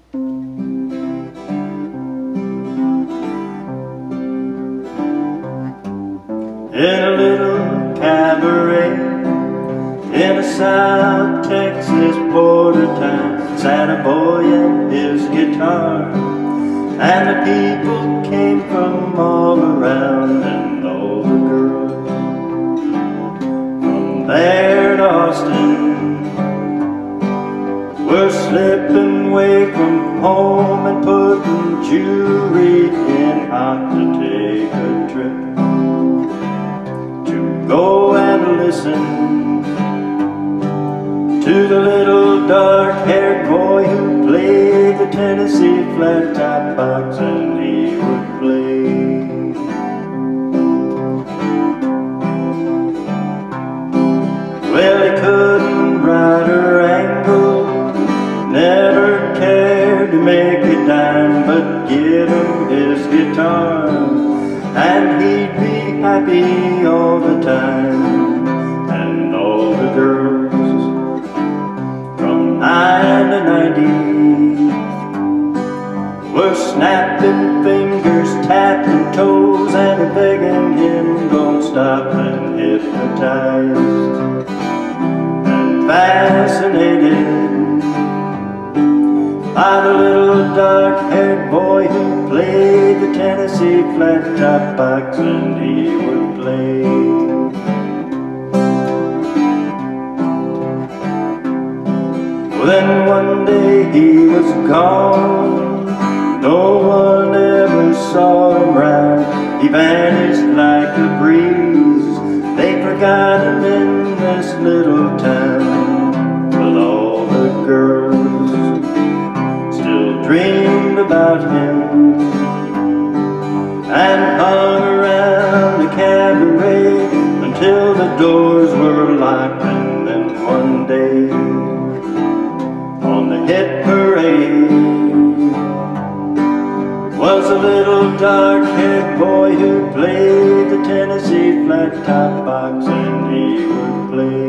In a little cabaret in a South Texas border town sat a boy and his guitar, and the people came from all around, and all the girls from there to Austin were slipping away from home and putting jewelry in hot to take a trip to go and listen to the little dark-haired boy who played the Tennessee flat-top box, and he would play. Well, he couldn't ride or wrangle, never cared to make a dime, but give him his guitar and he'd be happy all the time. And all the girls from 9 to 90 were snapping fingers, tapping toes, and begging him don't stop, and hypnotized and fascinated by the little dark-haired boy who played the Tennessee flat-top box, and he would play. Well, then one day he was gone, no one ever saw him round. He vanished like a breeze, they forgot him in this little town. But all the girls still dreamed about him and hung around the cabaret until the doors were locked. And then one day on the hit parade was a little dark-haired boy who played the Tennessee flat-top box, and he would play.